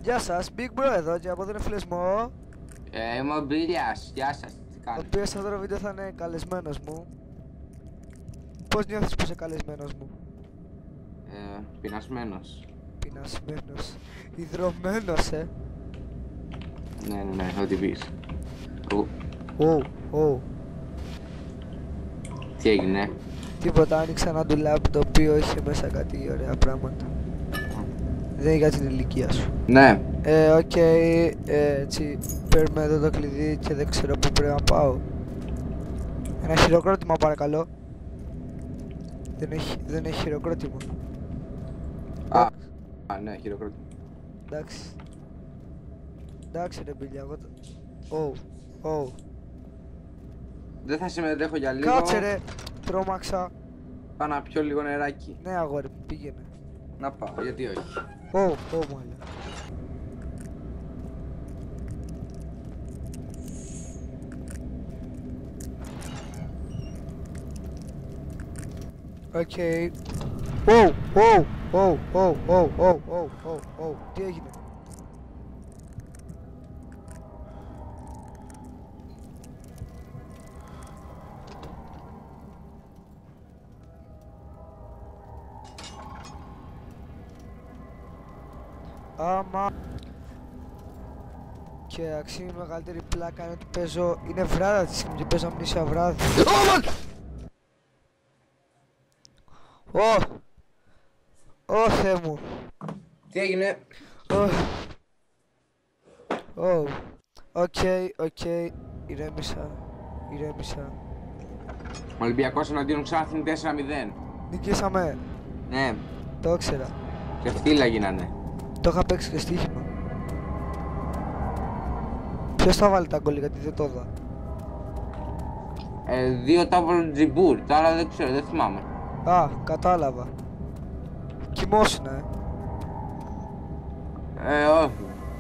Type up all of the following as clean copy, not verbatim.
Γεια σας, Big Bro εδώ και από τον Εφλεσμό. Είμαι ο Μπίλιας, γεια σας, τι Ο κάνετε? οποίος σε αυτό το βίντεο θα είναι καλεσμένος μου. Πώς νιώθεις που είσαι καλεσμένος μου? Πεινασμένος. Πεινασμένος. Ιδρωμένος, Ναι, ό,τι πεις. Τι έγινε? Τίποτα, άνοιξα ένα ντουλάπ το οποίο είχε μέσα κάτι ωραία πράγματα. Δεν είναι για την ηλικία σου. Ναι. Οκ, έτσι παίρνουμε εδώ το κλειδί και δεν ξέρω πού πρέπει να πάω. Ένα χειροκρότημα παρακαλώ. Δεν έχει χειροκρότημα. Ναι, χειροκρότημα. Εντάξει. Εντάξει ρε μπιλιά, εγώ το... Δεν θα συμμετέχω για λίγο. Κάτσε ρε, τρόμαξα. Πάω να πιω λίγο νεράκι. Ναι αγόρι μου, πήγαινε. Να πάω, γιατί όχι. Μάλα. Οκ. Τι έγινε? Άμα και αξίζει η μεγαλύτερη πλάκα είναι ότι παίζω, είναι βράδυ τη στιγμή και παίζω αμνήσια βράδυ. Ω Θεέ μου. Τι έγινε? Οκ, ηρέμησα. Ο Ολυμπιακός εναντίον Ξάνθη 4-0. Νικήσαμε. Ναι, Το ήξερα. και φτύλα γίνανε. Το είχα παίξει και στοίχημα. Ποιος θα βάλει τα γκολ γιατί δεν το είδα? Δύο τάβολο Τζιμπούρ, τώρα δεν ξέρω, δεν θυμάμαι. Α, κατάλαβα. Κοιμόσουνα, Όχι.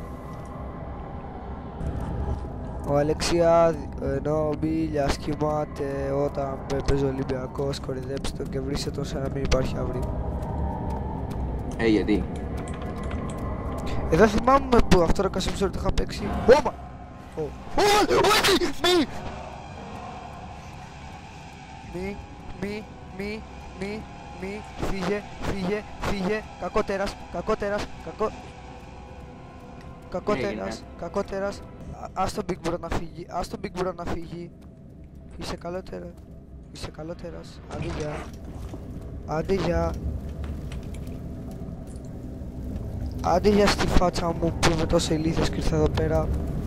Ο Αλεξιάδη, ενώ ο Μπίλιας κοιμάται όταν παίζει ο Ολυμπιακός, κορυδέψτε τον και βρίσκεται τον σαν να μην υπάρχει αύριο. Γιατί? Εδώ θυμάμαι που αυτό το κασίμψο το είχα παίξει. Όπα! Μη, φύγε, κακότερας. Ας τον Big Bro να φύγει, Είσαι καλότερας. Άντε για στη φάτσα μου που είμαι τόσο ηλίθιος και ήρθα εδώ πέρα.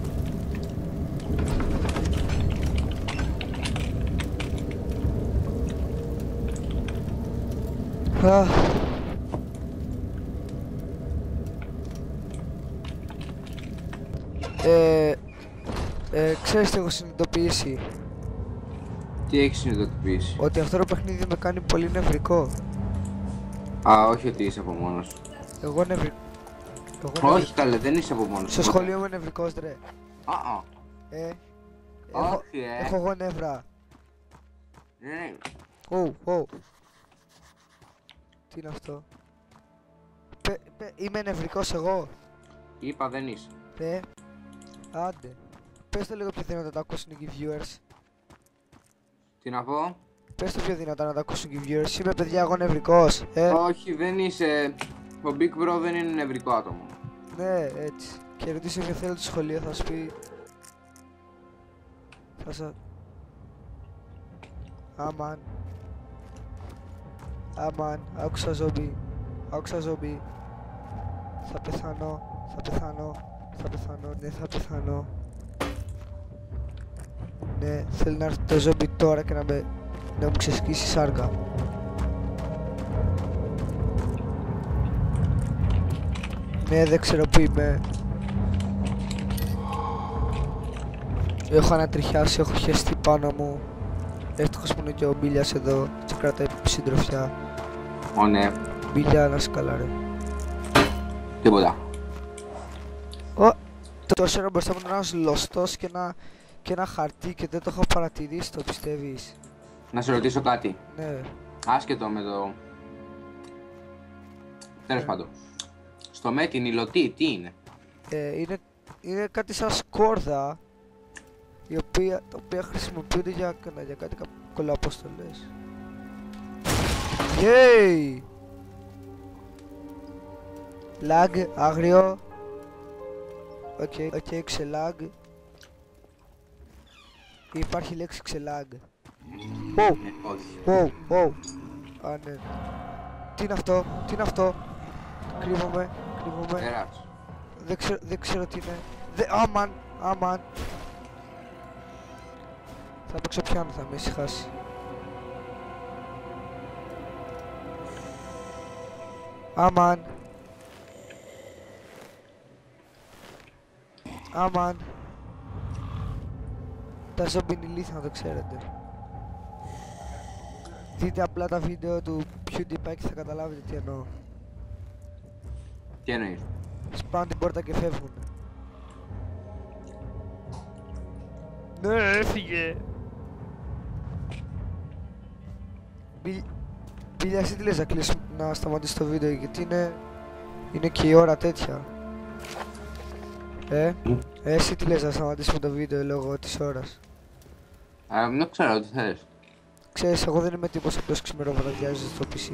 Ξέρεις τι έχω συνειδητοποιήσει? Τι έχεις συνειδητοποιήσει? Ότι αυτό το παιχνίδι με κάνει πολύ νευρικό. Όχι ότι είσαι από μόνος σου. Εγώ νευρικό. Όχι καλέ, δεν είσαι από μόνος σου. Στο σχολείο είμαι νευρικός ρε. Όχι Έχω εγώ νεύρα. Ναι. Τι είναι αυτό? Είμαι νευρικός εγώ. Είπα δεν είσαι. Άντε. Πες το λίγο πιο δυνατά να τα ακούσουν και οι viewers. Τι να πω? Πες το πιο δυνατά να τα ακούσουν και οι viewers. Είμαι παιδιά εγώ νευρικός. Όχι δεν είσαι. Ο Big Bro δεν είναι νευρικό άτομο. Ναι έτσι. Και ρωτήσω ποιο θέλει το σχολείο θα σου πει. Αμάν, άκουσα ζόμπι. Θα πεθάνω, ναι θα πεθάνω. Ναι, θέλει να έρθει το ζόμπι τώρα και να μου ξεσκίσει σάρκα. Ναι, δεν ξέρω που είμαι. Έχω ανατριχιάσει, έχω χεστεί πάνω μου. Ευτυχώς που είναι και ο Μπίλιας εδώ και κρατάει συντροφιά. Ναι. Μπίλια, να είσαι καλά ρε. Τίποτα. Τόσο ώρα μπροστά μου είναι ένας λωστός και ένα χαρτί και δεν το έχω παρατηρήσει, το πιστεύεις? Να σε ρωτήσω κάτι. Ναι. Άσχετο με το... Τέλος πάντων. Στο με την υλωτή, τι είναι? είναι κάτι σαν σκόρδα τα οποία χρησιμοποιούνται για κάτι κολοαποστολές. Yay! Lag, άγριο. Οκ, ξελάγ. Υπάρχει λέξη ξελάγ. Wow. Α, ναι. Τι είναι αυτό. Κρύβομαι. Περάσου. Δεν ξέρω τι είναι. Αμάν. Θα παίξω πιάνο, θα με ησυχάσει. Αμάν. Τα ζόμπι είναι ηλίθια, να το ξέρετε. Δείτε απλά τα βίντεο του PewDiePie και θα καταλάβετε τι εννοώ. Τι εννοείς? Σπάνε την πόρτα και φεύγουν. Ναι, έφυγε. Μπίλια, εσύ τι λες να σταματήσει το βίντεο, γιατί είναι και η ώρα τέτοια. Εσύ τι λες να σταματήσουμε το βίντεο λόγω της ώρας? Δεν ξέρω τι θες. Ξέρεις, εγώ δεν είμαι τύπος απλώς ξημεροβραδιάζει στο PC.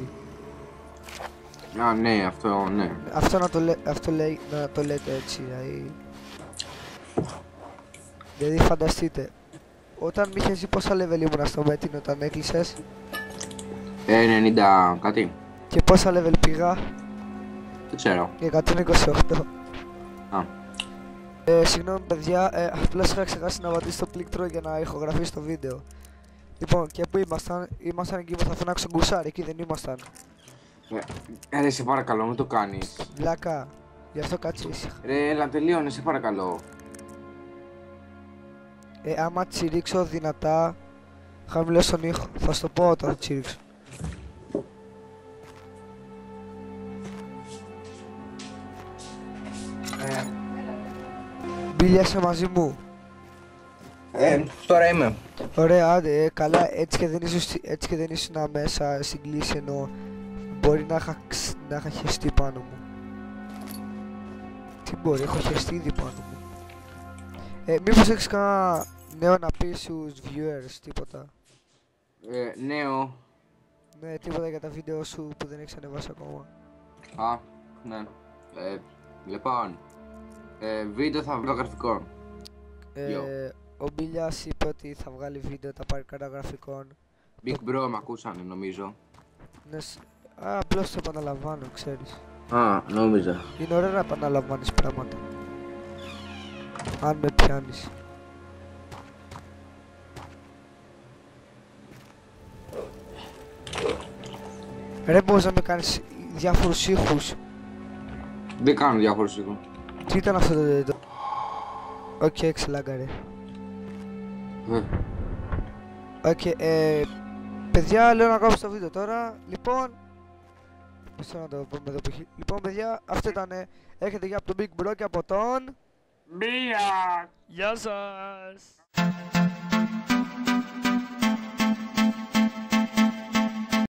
Α, ναι, αυτό, ναι. Αυτό να το λέτε έτσι, δηλαδή φανταστείτε, όταν μ' είχες δει πόσα level ήμουνα στο Metin όταν έκλεισες? 90 κάτι. Και πόσα level πήγα? Δεν ξέρω. 128. Α. Συγγνώμη παιδιά, απλώς είχα ξεχάσει να πατήσω το πλήκτρο για να ηχογραφήσω το βίντεο. Λοιπόν, και πού ήμασταν εκεί που θα φωνάξω γκουσάρι, εκεί δεν ήμασταν? Ρε, σε παρακαλώ, μην το κάνεις. Βλάκα, γι' αυτό κάτσε ήσυχα. Ρε, έλα, τελείωνε, σε παρακαλώ. Άμα τσιρίξω δυνατά, χαμηλώς τον ήχο, θα σου το πω όταν τσιρίξω. Μπίλια, είσαι μαζί μου? Τώρα είμαι. Ωραία, άντε, καλά, έτσι και δεν ήσουν μέσα στην κλίση, ενώ μπορεί να είχα χεστεί πάνω μου. Τι μπορεί, έχω χεστεί ήδη πάνω μου. Μήπως έχεις κανένα νέο να πεις στους viewers, τίποτα? Νέο. Ναι, τίποτα για τα βίντεο σου που δεν έχεις ανεβάσει ακόμα? Α, ναι. Λοιπόν, βίντεο θα βγάλω γραφικών. Ο Μπίλιας είπε ότι θα βγάλει βίντεο τα πάρκαρα γραφικών. Big Bro με ακούσανε, νομίζω. Ναι, απλώς το επαναλαμβάνω, ξέρεις. Α, νόμιζα. Είναι ωραίο να επαναλαμβάνεις πράγματα. Αν με πιάνεις. Ρε, μπορείς να με κάνεις διάφορους ήχους? Δεν κάνω διάφορους ήχους. Τι ήταν αυτό το... Οκ, ξελάγκαρε. Οκ, παιδιά, λέω να κάνω στο βίντεο τώρα. Λοιπόν, πώς να το πούμε εδώ που έχει. Λοιπόν, παιδιά, αυτό ήτανε. Έρχεται για από τον Big Bro και από τον... Μπία! Γεια σας!